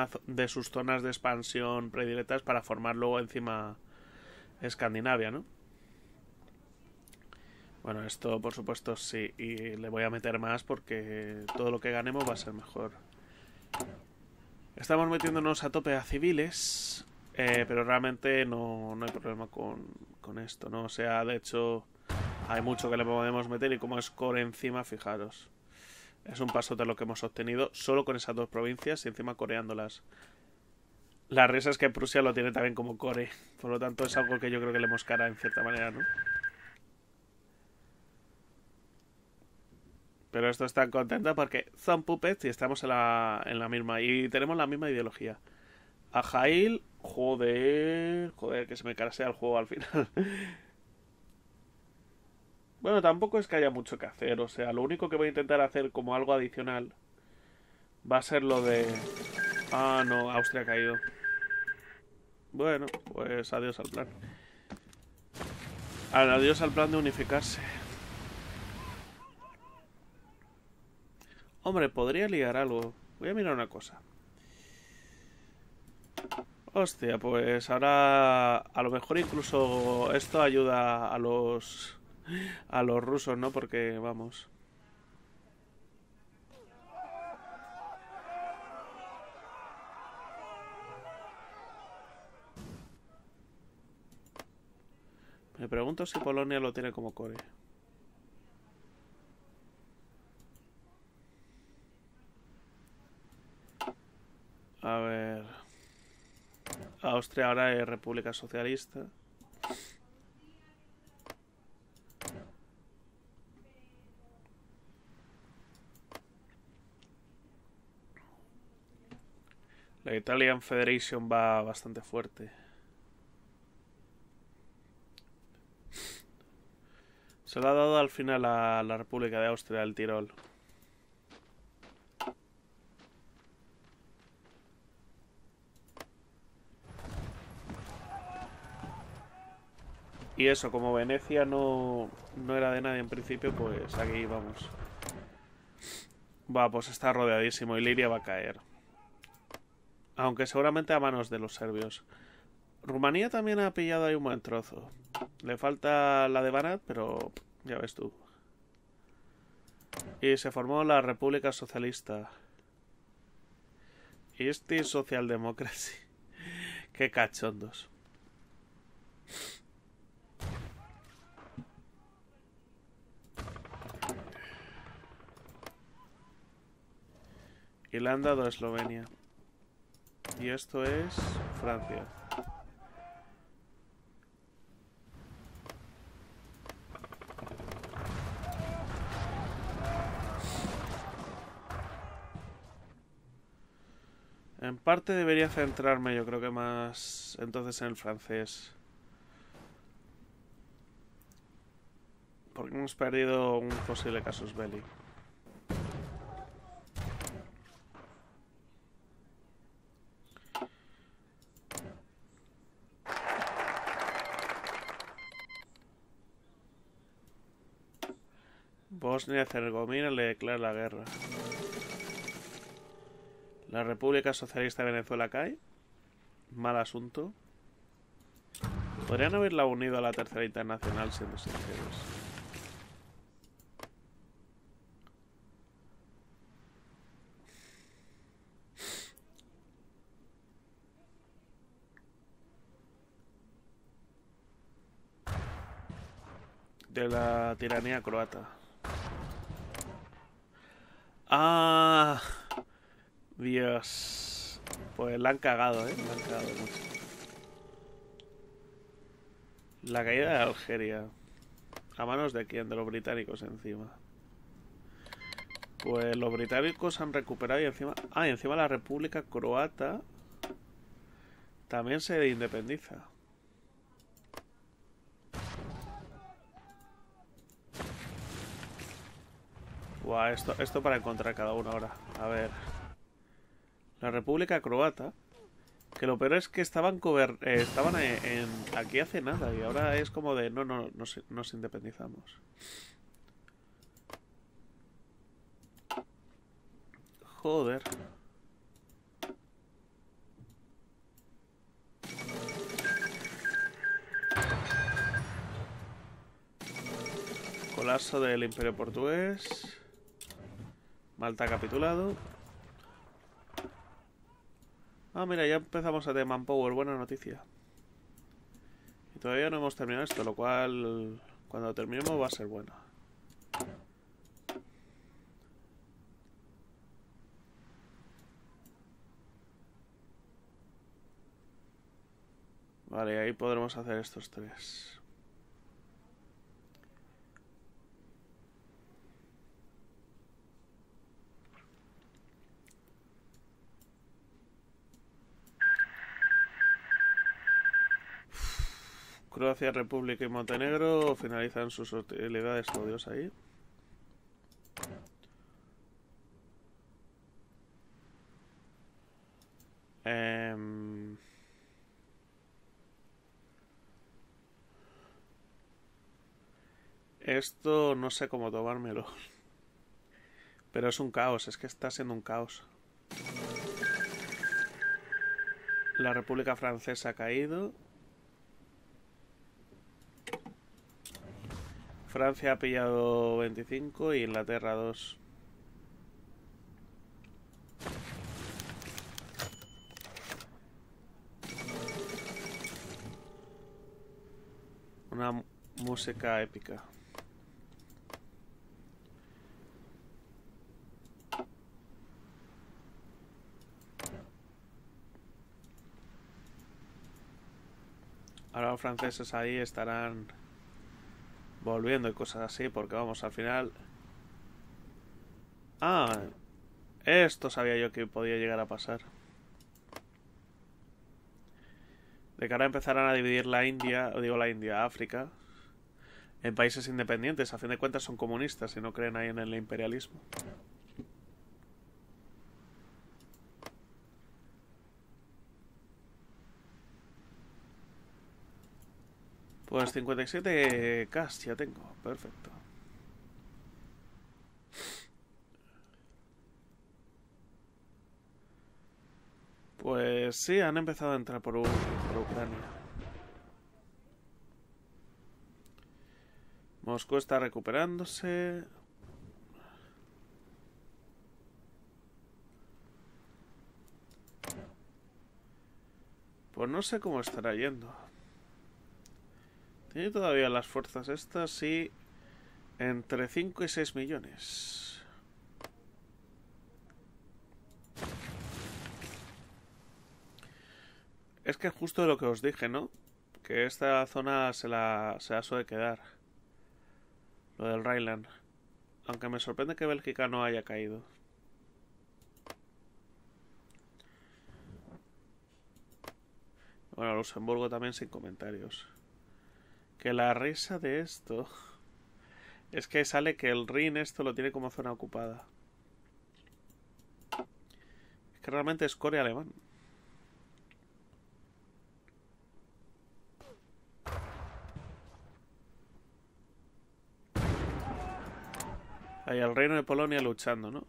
de sus zonas de expansión predilectas para formar luego encima Escandinavia, ¿no? Bueno, esto por supuesto sí, y le voy a meter más porque todo lo que ganemos va a ser mejor. Estamos metiéndonos a tope a civiles, pero realmente no hay problema con esto, ¿no? O sea, de hecho, hay mucho que le podemos meter y como es core encima, fijaros. Es un paso de lo que hemos obtenido solo con esas dos provincias y encima coreándolas. La risa es que Prusia lo tiene también como core, por lo tanto es algo que yo creo que le moscará en cierta manera, ¿no? Pero esto está contenta porque son puppets y estamos en la misma. Y tenemos la misma ideología. A Jail, joder, que se me carasea el juego al final. Bueno, tampoco es que haya mucho que hacer. O sea, lo único que voy a intentar hacer como algo adicional va a ser lo de... Ah, no, Austria ha caído. Bueno, pues adiós al plan. Adiós al plan de unificarse. Hombre, podría liar algo. Voy a mirar una cosa. Hostia, pues ahora a lo mejor incluso esto ayuda a los rusos, ¿no? Porque vamos. Me pregunto si Polonia lo tiene como core. A ver. Austria ahora es República Socialista. La Italian Federation va bastante fuerte. Se lo ha dado al final a la República de Austria del Tirol. Y eso, como Venecia no era de nadie en principio, pues aquí vamos. Va, pues está rodeadísimo y Liria va a caer. Aunque seguramente a manos de los serbios. Rumanía también ha pillado ahí un buen trozo. Le falta la de Banat, pero ya ves tú. Y se formó la República Socialista. East Social Democracy. Qué cachondos. Irlanda o Eslovenia. Y esto es Francia. En parte debería centrarme, yo creo que más entonces en el francés. Porque hemos perdido un posible casus belli. Bosnia-Herzegovina le declara la guerra. La República Socialista de Venezuela cae. Mal asunto. Podrían haberla unido a la Tercera Internacional, siendo sinceros. De la tiranía croata. Ah, Dios. Pues la han cagado, ¿eh? La han cagado mucho. La caída de Algeria. ¿A manos de quién? De los británicos encima. Pues los británicos han recuperado y encima... Ah, y encima la República Croata también se independiza. Buah, esto para encontrar cada uno ahora. A ver. La República Croata. Que lo peor es que estaban aquí hace nada. Y ahora es como de... No, nos independizamos. Joder. Colapso del Imperio Portugués. Malta ha capitulado. Ah, mira, ya empezamos a tener manpower. Buena noticia. Y todavía no hemos terminado esto, lo cual cuando terminemos va a ser bueno. Vale, ahí podremos hacer estos tres. Croacia, República y Montenegro finalizan sus hostilidades odios ahí. Esto no sé cómo tomármelo. Pero es un caos, es que está siendo un caos. La República Francesa ha caído. Francia ha pillado 25 y Inglaterra 2. Una música épica. Ahora los franceses ahí estarán volviendo y cosas así, porque vamos, al final... Ah, esto sabía yo que podía llegar a pasar. De que ahora empezarán a dividir la India, o digo la India, África, en países independientes. A fin de cuentas son comunistas y no creen ahí en el imperialismo. Pues 57K ya tengo, perfecto. Pues sí, han empezado a entrar por Ucrania. Moscú está recuperándose. Pues no sé cómo estará yendo. Tiene todavía las fuerzas estas, sí. Entre 5 y 6 millones. Es que justo lo que os dije, ¿no? Que esta zona se la suele quedar. Lo del Rhineland. Aunque me sorprende que Bélgica no haya caído. Bueno, Luxemburgo también sin comentarios. Que la risa de esto es que sale que el Rin esto lo tiene como zona ocupada. Es que realmente es core alemán. Hay el reino de Polonia luchando, ¿no?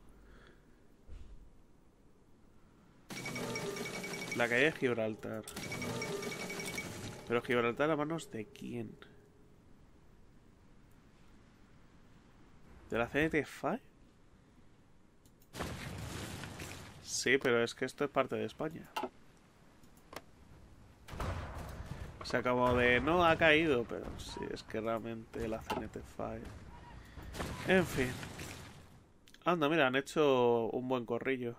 La calle de Gibraltar. Pero Gibraltar a manos de quién? ¿De la CNT-FAI? Sí, pero es que esto es parte de España. Se acabó de... No, ha caído, pero sí, es que realmente la CNT-FAI... En fin. Anda, mira, han hecho un buen corrillo.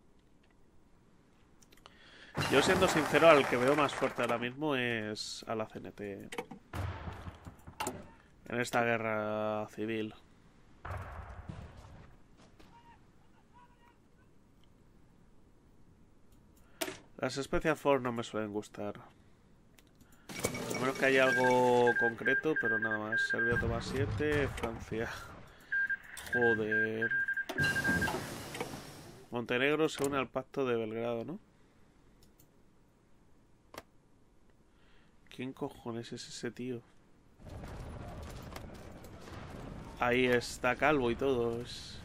Yo siendo sincero, al que veo más fuerte ahora mismo es a la CNT. En esta guerra civil. Las Special Force no me suelen gustar. A menos que haya algo concreto, pero nada más. Serbia toma 7, Francia. Joder. Montenegro se une al pacto de Belgrado, ¿no? ¿Quién cojones es ese tío? Ahí está calvo y todo.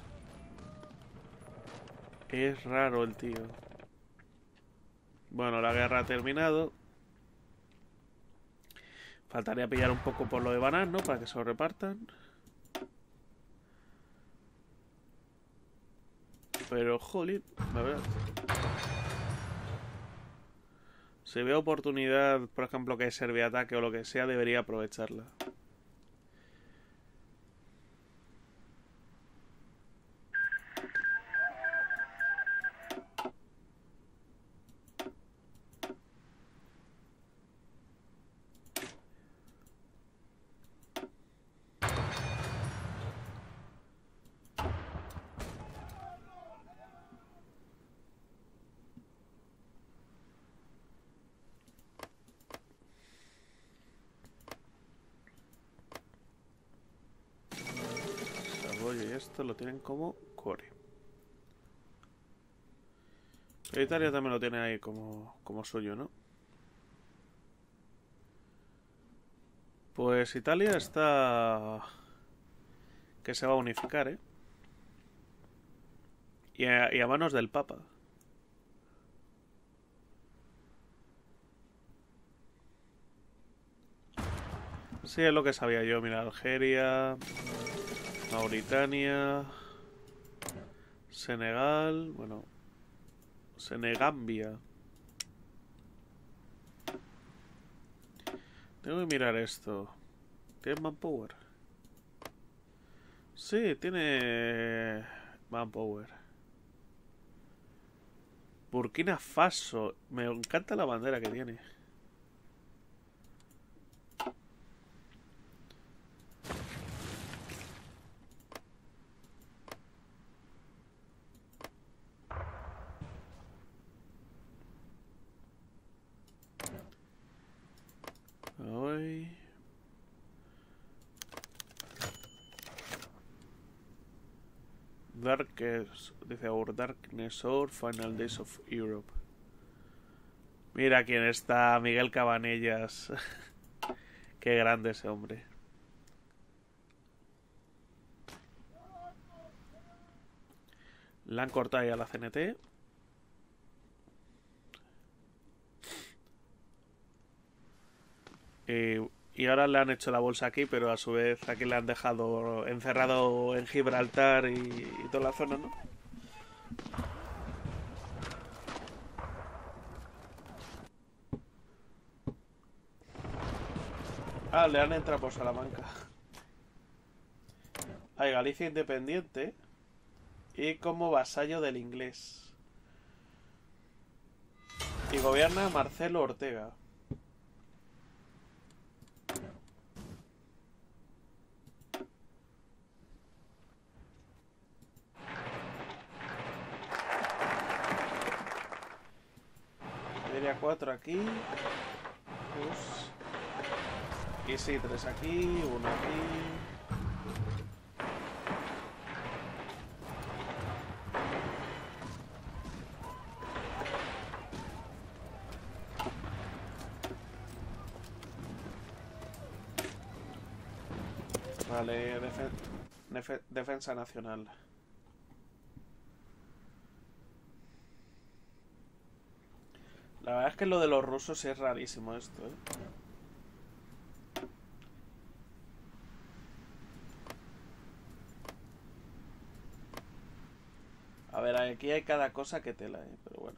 Es raro el tío. Bueno, la guerra ha terminado. Faltaría pillar un poco por lo de Banán, ¿no? Para que se lo repartan. Pero, jolín, la verdad. Si veo oportunidad, por ejemplo, que Serbia ataque o lo que sea, debería aprovecharla. Desarrollo y esto lo tienen como core. Pero Italia también lo tiene ahí como suyo, ¿no? Pues Italia está... que se va a unificar, ¿eh? Y a manos del Papa. Sí, es lo que sabía yo. Mira, Algeria, Mauritania, Senegal, bueno, Senegambia. Tengo que mirar esto. ¿Tiene manpower? Sí, tiene manpower. Burkina Faso. Me encanta la bandera que tiene. Ay. Dice Our Darkness Hour, Final Days of Europe. Mira quién está, Miguel Cabanellas. Qué grande ese hombre. La han cortado ya la CNT. Y ahora le han hecho la bolsa aquí, pero a su vez aquí le han dejado encerrado en Gibraltar y toda la zona, ¿no? Ah, le han entrado por Salamanca. Hay Galicia independiente y como vasallo del inglés. Y gobierna Marcelo Ortega. Sería 4 aquí. Dos. Y sí, 3 aquí, 1 aquí. Vale, defensa nacional. La verdad es que lo de los rusos es rarísimo esto, ¿eh? A ver, aquí hay cada cosa que tela, ¿eh? Pero bueno.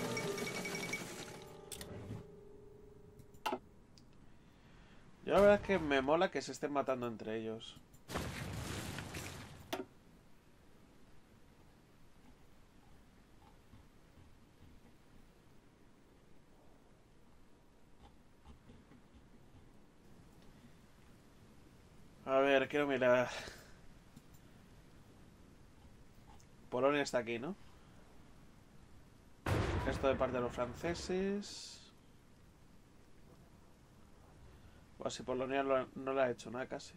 Yo la verdad es que me mola que se estén matando entre ellos. A ver, quiero mirar. Polonia está aquí, ¿no? Esto de parte de los franceses. O si Polonia no le ha hecho nada casi.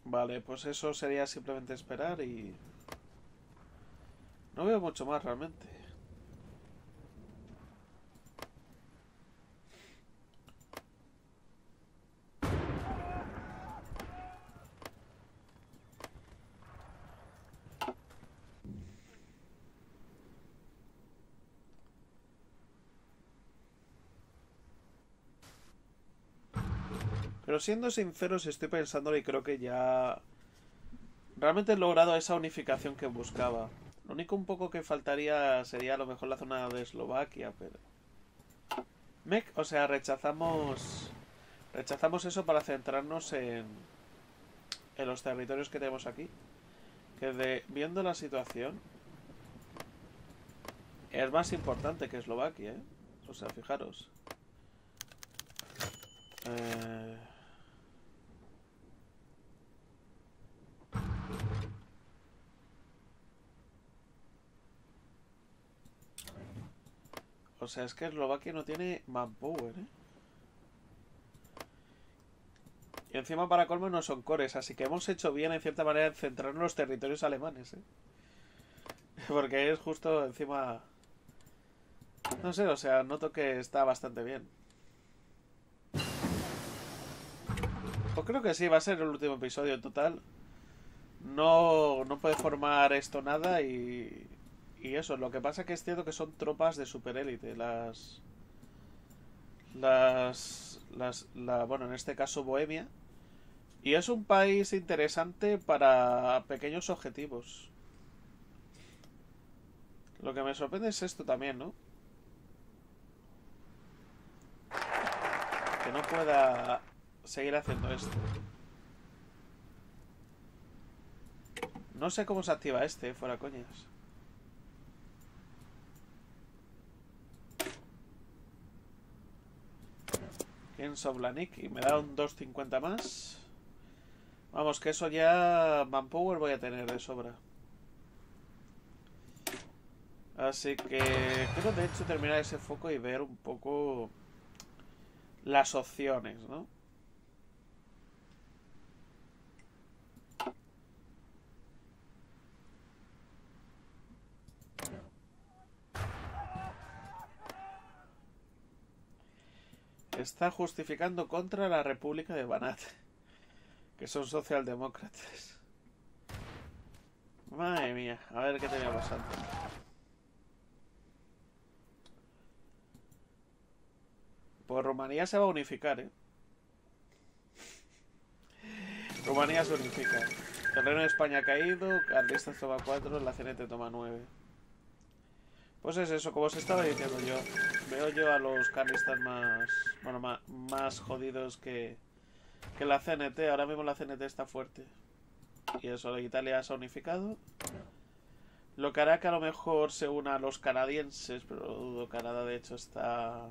Vale, pues eso sería simplemente esperar y... No veo mucho más realmente. Pero siendo sinceros, estoy pensándolo y creo que ya... Realmente he logrado esa unificación que buscaba. Lo único un poco que faltaría sería a lo mejor la zona de Eslovaquia, pero... O sea, rechazamos... Rechazamos eso para centrarnos en los territorios que tenemos aquí. Que viendo la situación... Es más importante que Eslovaquia, ¿eh? O sea, fijaros. Eh... O sea, es que Eslovaquia no tiene manpower, ¿eh? Y encima para colmo no son cores, así que hemos hecho bien en cierta manera en centrarnos en los territorios alemanes, ¿eh? Porque es justo encima... No sé, o sea, noto que está bastante bien. Pues creo que sí, va a ser el último episodio en total. No puede formar esto nada y eso, lo que pasa que es cierto que son tropas de superélite, bueno, en este caso Bohemia. Y es un país interesante para pequeños objetivos. Lo que me sorprende es esto también, ¿no? Que no pueda seguir haciendo esto. No sé cómo se activa este, fuera coñas. Kings of Lanik y me da un 250 más. Vamos, que eso ya manpower voy a tener de sobra. Así que quiero de hecho terminar ese foco y ver un poco las opciones, ¿no? Está justificando contra la República de Banat, que son socialdemócratas. Madre mía, a ver qué tenía pasando. Pues Rumanía se va a unificar, ¿eh? Rumanía se unifica. El Reino de España ha caído, Carlistas toma 4, la CNT toma 9. Pues es eso, como os estaba diciendo yo. Veo yo a los carlistas más... Bueno, más jodidos que la CNT. Ahora mismo la CNT está fuerte. Y eso, Italia se ha unificado. Lo que hará que a lo mejor se una a los canadienses, pero lo dudo. Canadá de hecho está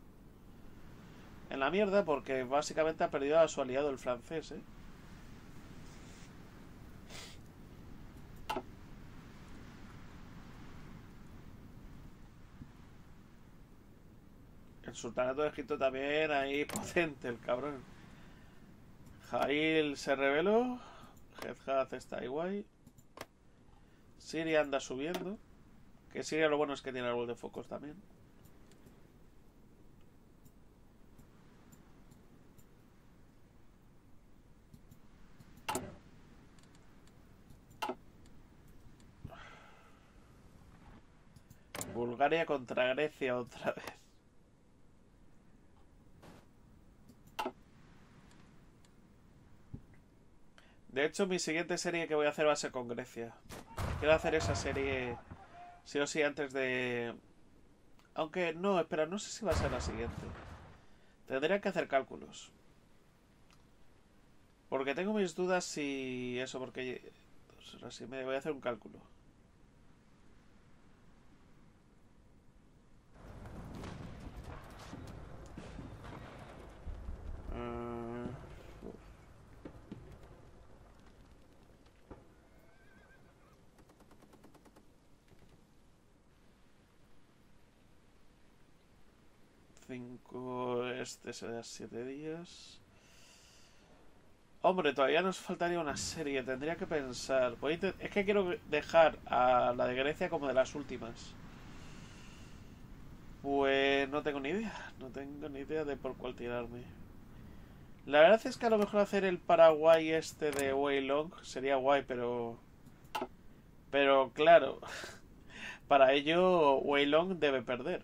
en la mierda porque básicamente ha perdido a su aliado el francés, ¿eh? El sultanato de Egipto también ahí potente, el cabrón. Jail se rebeló. Hedjaz está igual. Siria anda subiendo. Que Siria lo bueno es que tiene árbol de focos también. Bulgaria contra Grecia otra vez. De hecho, mi siguiente serie que voy a hacer va a ser con Grecia. Quiero hacer esa serie sí o sí antes de... Aunque no, espera, no sé si va a ser la siguiente. Tendría que hacer cálculos. Porque tengo mis dudas si... Eso, porque... Así me voy a hacer un cálculo. Uh... 5... Este será 7 días. Hombre, todavía nos faltaría una serie, tendría que pensar. Es que quiero dejar a la de Grecia como de las últimas. Pues no tengo ni idea, no tengo ni idea de por cuál tirarme. La verdad es que a lo mejor hacer el Paraguay este de Wei Long sería guay, pero... Pero claro, para ello Wei Long debe perder.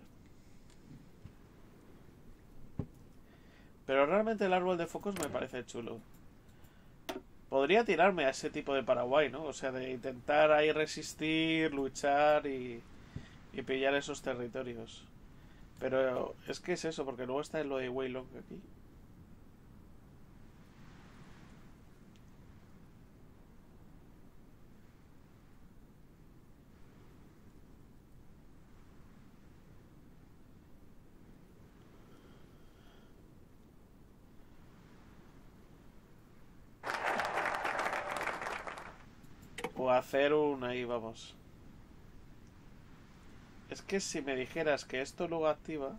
Pero realmente el árbol de focos me parece chulo. Podría tirarme a ese tipo de Paraguay, ¿no? O sea, de intentar ahí resistir, luchar y pillar esos territorios. Pero es que es eso, porque luego está en lo de Wei Long aquí. O hacer un ahí, vamos. Es que si me dijeras que esto luego activa...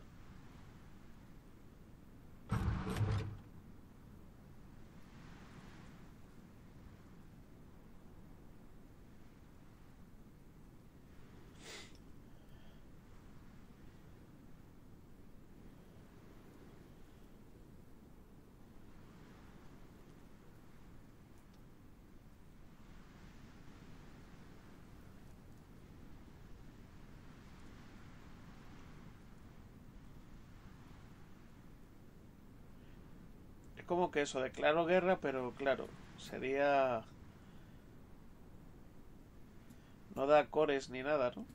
Es como que eso, declaro guerra, pero claro, sería... No da cores ni nada, ¿no?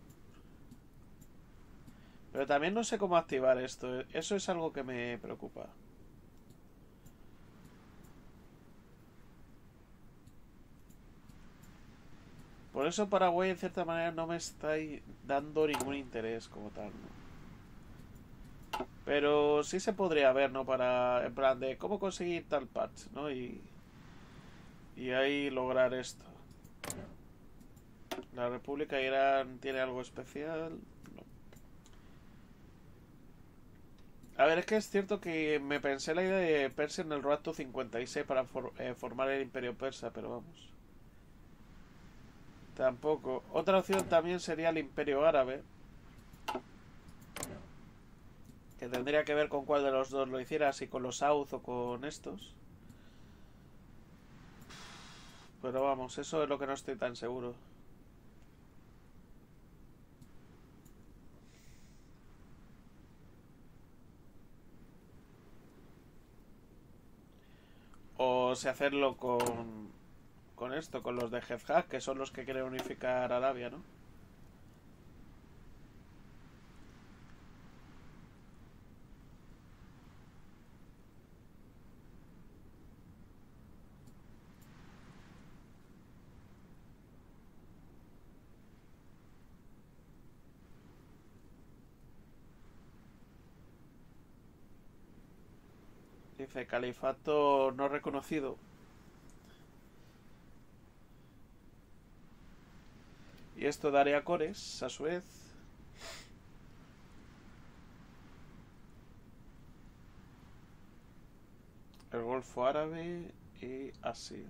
Pero también no sé cómo activar esto. Eso es algo que me preocupa. Por eso Paraguay en cierta manera no me está dando ningún interés como tal, ¿no? Pero sí se podría ver, ¿no? Para, en plan de cómo conseguir tal patch, ¿no? Y ahí lograr esto. ¿La República de Irán tiene algo especial? No. A ver, es que es cierto que me pensé la idea de Persia en el Road 56 para formar el Imperio Persa, pero vamos. Tampoco. Otra opción también sería el Imperio Árabe, que tendría que ver con cuál de los dos lo hiciera, si con los Saud o con estos. Pero vamos, eso es lo que no estoy tan seguro. O si hacerlo con esto, con los de Hezhag, que son los que quieren unificar Arabia, ¿no? Dice califato no reconocido. Y esto daría cores, a su vez. El Golfo Árabe y Asir.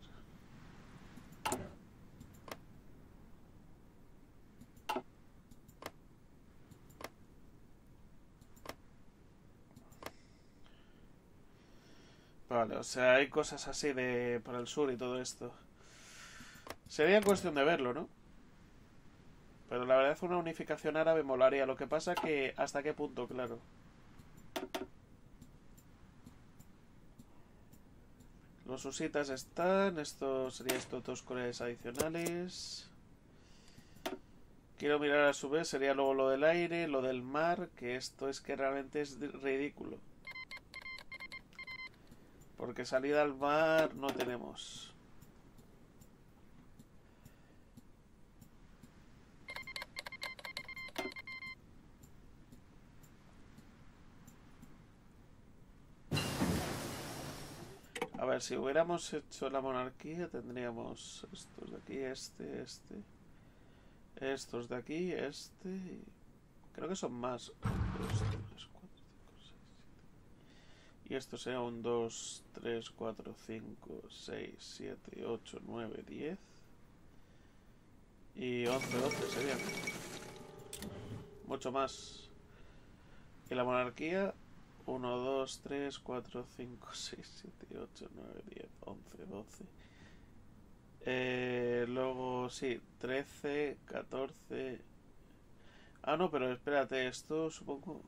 Vale, o sea, hay cosas así de por el sur y todo esto. Sería cuestión de verlo, ¿no? Pero la verdad una unificación árabe molaría. Lo que pasa que hasta qué punto, claro. Los husitas están. Esto sería estos dos cores adicionales. Quiero mirar a su vez. Sería luego lo del aire, lo del mar. Que esto es que realmente es ridículo. Porque salida al mar no tenemos. A ver, si hubiéramos hecho la monarquía tendríamos estos de aquí, este. Estos de aquí, Creo que son más. 1, 2, 3, 4, 5, 6, 7. Y esto será un 2, 3, 4, 5, 6, 7, 8, 9, 10. Y 11, 12 serían. Mucho más. Y la monarquía, 1, 2, 3, 4, 5, 6, 7, 8, 9, 10, 11, 12. Luego, sí, 13, 14. Ah, no, pero espérate, esto supongo.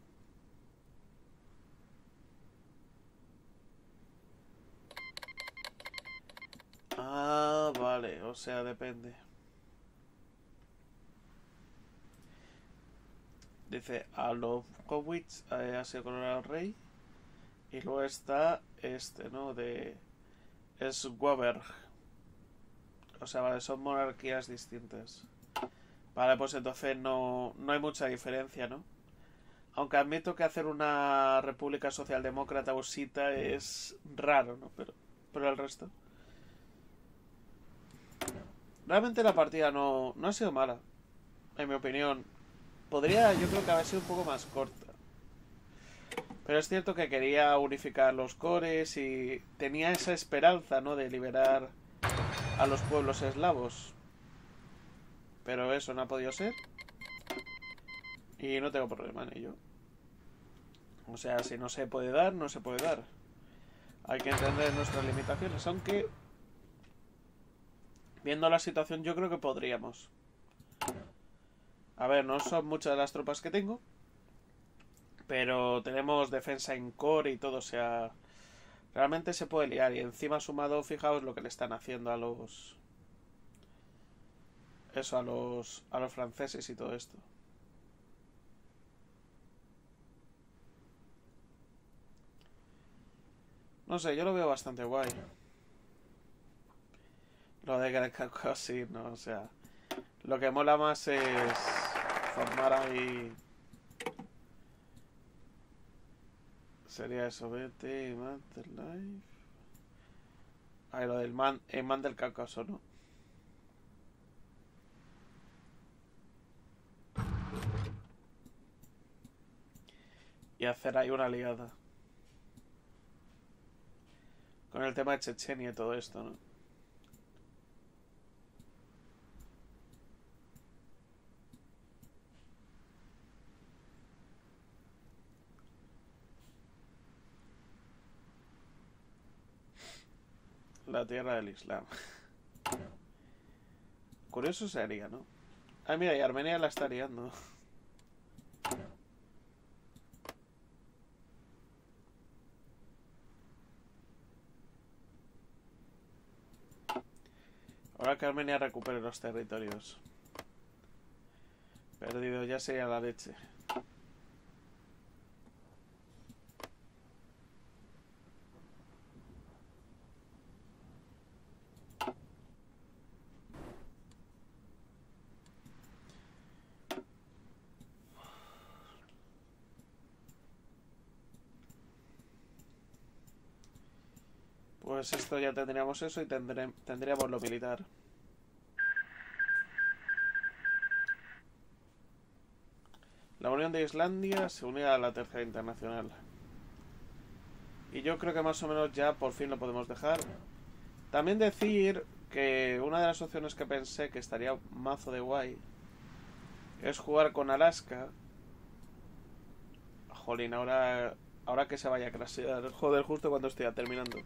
Ah, vale, o sea, depende. Dice, a Lobkowitz ha sido coronado rey. Y luego está este, ¿no? De Schwaberg. O sea, vale, son monarquías distintas. Vale, pues entonces no hay mucha diferencia, ¿no? Aunque admito que hacer una república socialdemócrata usita es raro, ¿no? Pero el resto. Realmente la partida no ha sido mala, en mi opinión. Podría, yo creo que haber sido un poco más corta. Pero es cierto que quería unificar los cores y tenía esa esperanza, ¿no? De liberar a los pueblos eslavos. Pero eso no ha podido ser. Y no tengo problema en ello. O sea, si no se puede dar, no se puede dar. Hay que entender nuestras limitaciones, aunque viendo la situación yo creo que podríamos. A ver, no son muchas las tropas que tengo, pero tenemos defensa en core y todo, o sea, realmente se puede liar. Y encima sumado, fijaos lo que le están haciendo a los... Eso, a los franceses y todo esto. No sé, yo lo veo bastante guay. Lo de Gran Caucaso, sí, no, o sea... Lo que mola más es formar ahí... Sería eso, vete, Life. Ahí lo del man del Cáucaso, ¿no? Y hacer ahí una aliada. Con el tema de Chechenia y todo esto, ¿no? La tierra del Islam. Curioso sería, ¿no? Ah, mira, y Armenia la está liando. Ahora que Armenia recupere los territorios perdidos, ya sería la leche. Pues esto ya tendríamos eso y tendríamos lo militar. La Unión de Islandia se une a la Tercera Internacional. Y yo creo que más o menos ya por fin lo podemos dejar. También decir que una de las opciones que pensé que estaría mazo de guay es jugar con Alaska. Jolín, ahora que se vaya a crashear. Joder, justo cuando estoy terminando.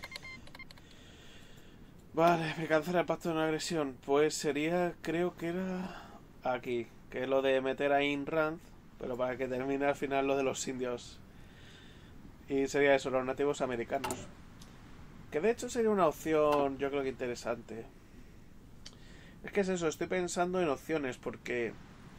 Vale, me cancela el pacto de no agresión. Pues sería, creo que era aquí, que es lo de meter a Ayn Rand, pero para que termine al final lo de los indios. Y sería eso, los nativos americanos. Que de hecho sería una opción, yo creo que interesante. Es que es eso, estoy pensando en opciones, porque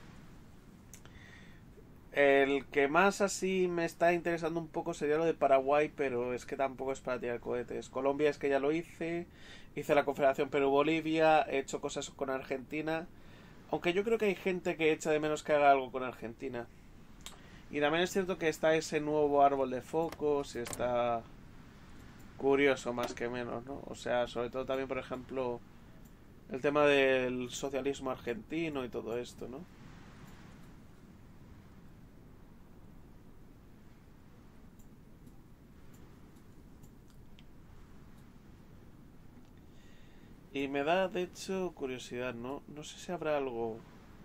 el que más así me está interesando un poco sería lo de Paraguay, pero es que tampoco es para tirar cohetes. Colombia es que ya lo hice la Confederación Perú-Bolivia, he hecho cosas con Argentina, aunque yo creo que hay gente que echa de menos que haga algo con Argentina. Y también es cierto que está ese nuevo árbol de focos y está curioso más que menos, ¿no? O sea, sobre todo también, por ejemplo, el tema del socialismo argentino y todo esto, ¿no? Y me da, de hecho, curiosidad, ¿no? No sé si habrá algo...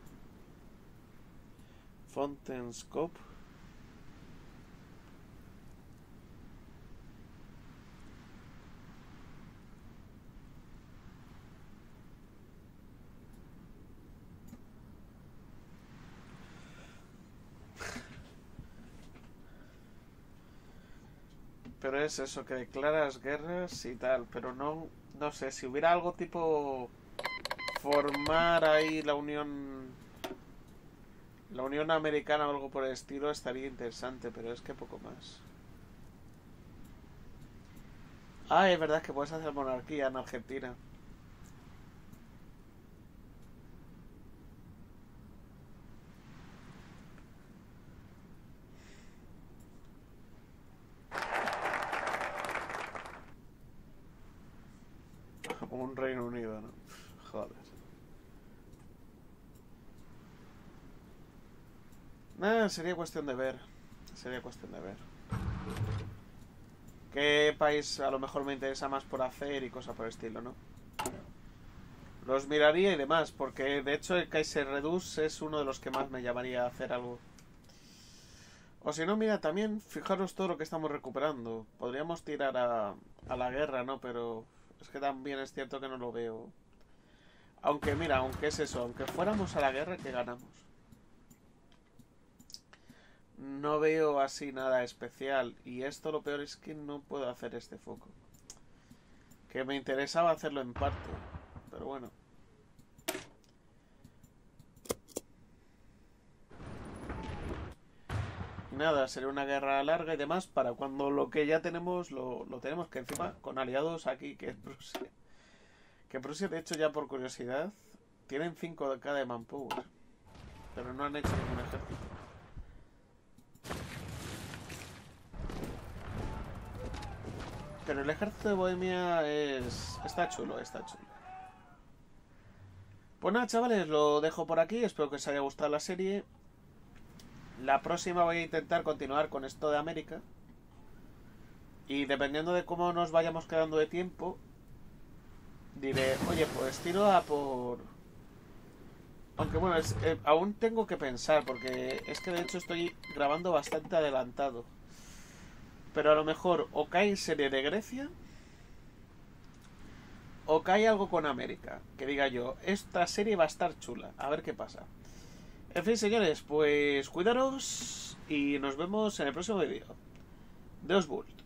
Fontainscope. Pero es eso, que declaras guerras y tal. Pero no, no sé, si hubiera algo tipo... Formar ahí la Unión... La Unión Americana o algo por el estilo estaría interesante, pero es que poco más. Ah, es verdad que puedes hacer monarquía en Argentina. Un Reino Unido, ¿no? Joder. Nada, sería cuestión de ver. Sería cuestión de ver. ¿Qué país a lo mejor me interesa más por hacer y cosas por el estilo, no? Los miraría y demás, porque de hecho el Kaiser Redux es uno de los que más me llamaría a hacer algo. O si no, mira, también fijaros todo lo que estamos recuperando. Podríamos tirar a la guerra, ¿no? Pero es que también es cierto que no lo veo. Aunque mira, aunque es eso, aunque fuéramos a la guerra, ¿qué ganamos? No veo así nada especial. Y esto lo peor es que no puedo hacer este foco. Que me interesaba hacerlo en parte. Pero bueno. Y nada, sería una guerra larga y demás para cuando lo que ya tenemos lo tenemos, que encima con aliados aquí, que es Prusia. Que Prusia, de hecho, ya por curiosidad, tienen 5 de cada de manpower. Pero no han hecho ningún ejército. Pero el ejército de Bohemia es... Está chulo, está chulo. Pues nada, chavales, lo dejo por aquí. Espero que os haya gustado la serie. La próxima voy a intentar continuar con esto de América. Y dependiendo de cómo nos vayamos quedando de tiempo, diré, oye, pues tiro a por... Aunque bueno, aún tengo que pensar, porque es que de hecho estoy grabando bastante adelantado. Pero a lo mejor o cae serie de Grecia o cae algo con América. Que diga yo, esta serie va a estar chula. A ver qué pasa. En fin, señores, pues cuidaros y nos vemos en el próximo vídeo. Deus vult.